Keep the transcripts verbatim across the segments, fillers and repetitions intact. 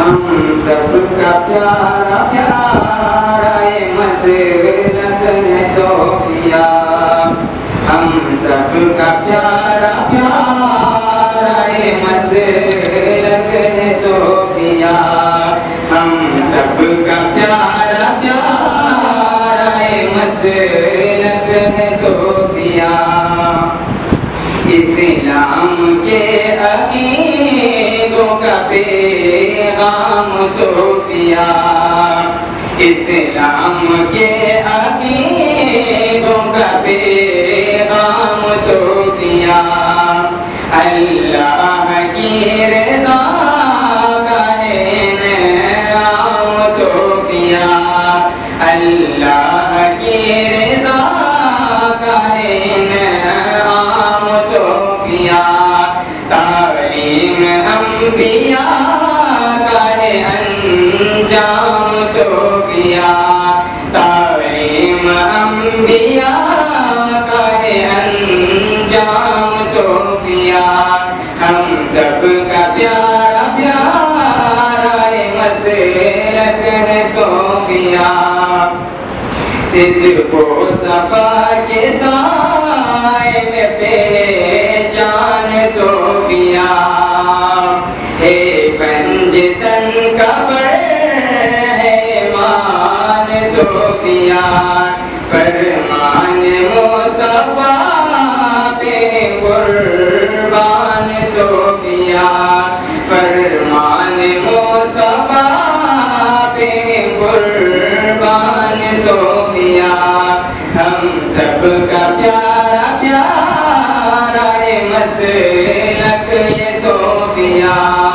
हम सबका प्यारा प्यारा ये मसलक है सोफिया, हम सबका प्यारा प्यारा ये मसलक है सोफिया, हम सबका प्यारा प्यारा ये मसलक है सोफिया। इस्लाम के अकीदों का पैगाम सोफिया, इस्लाम के अकीदों का पैगाम सोफिया। अल्लाह की रज़ा का है नाम सोफिया, अल्लाह की रज़ा का है नाम सोफिया। तालीम अंबिया का है अंजाम सोफिया, तालीम अंबिया का है अंजाम सोफिया। हम सबका प्यारा प्यारा ये मसलक है सोफिया। सिद्ध को सफा के साए में पहचान सोफिया, हे पंजतन का है मान सोफिया। फरमान मुस्तफा पे कुर्बान सोफिया, फरमान मुस्तफा पे कुर्बान सोफिया। हम सबका प्यारा प्यारा ये मसलक ये सोफिया।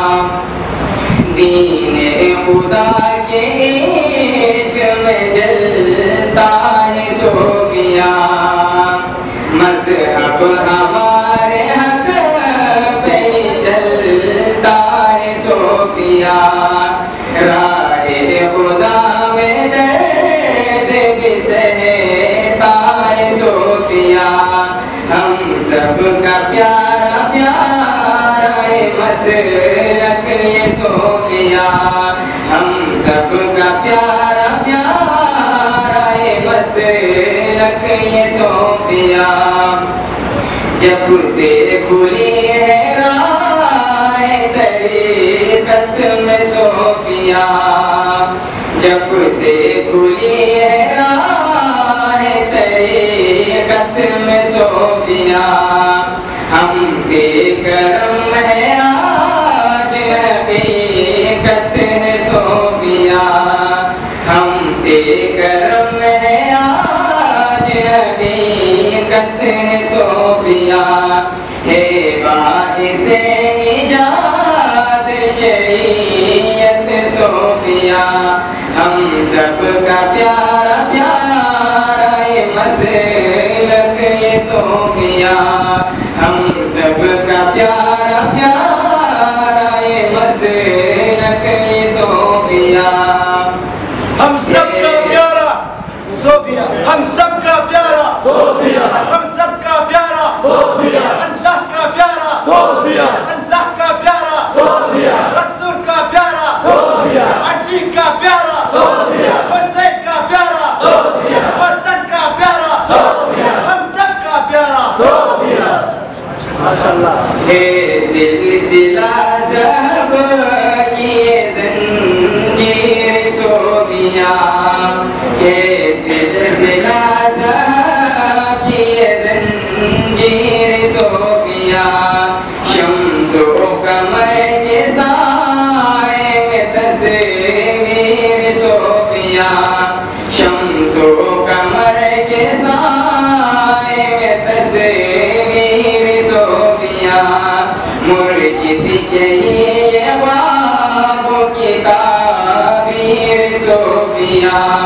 दीने खुदा के इश्क में जलता है सोफिया, मज़हब हमारे हक पे चलता है सोफिया। राहे खुदा में दर्द भी सहता है सोफिया। हम सबका प्यारा प्यारा ये मसलक ये सोफिया, हम सबका प्यारा प्यारा ये मसलक ये सोफिया। जब से खुली है राह तरीक़त में सोफिया, जब से खुली है राह तरीक़त में सोफिया। हम पे करम है आज हकीकत है सोफिया, हम पे करम है आज हकीकत है सोफिया। हे बाइसे निजात शरीयत सोफिया, हम सबका प्यारा प्यारा ये मसलक ये सोफिया। हम सबका प्यारा प्यारा ये मसलक ये सोफिया। हम सबका प्यारा सोफिया, हम सबका प्यारा सोफिया, हम सबका प्यारा सोफिया। अल्लाह का प्यारा सोफिया, अल्लाह का प्यारा सोफिया, रसूल का प्यारा सोफिया, अली का प्यारा सोफिया, हुसैन का प्यारा सोफिया, हसन का प्यारा सोफिया। हम सबका प्यारा सोफिया। माशाअल्लाह। हे सिलसिला ज़हब की ज़ंजीर सोफिया, हे सिलसिला ज़हब की ज़ंजीर सोफिया। शम्सो कमर के साए में तस्वीर सोफिया, शम्सो कमर के साए में तस्वीर सोफिया। मुर्शिद के ये ख्वाबों की ताबीर सोफिया,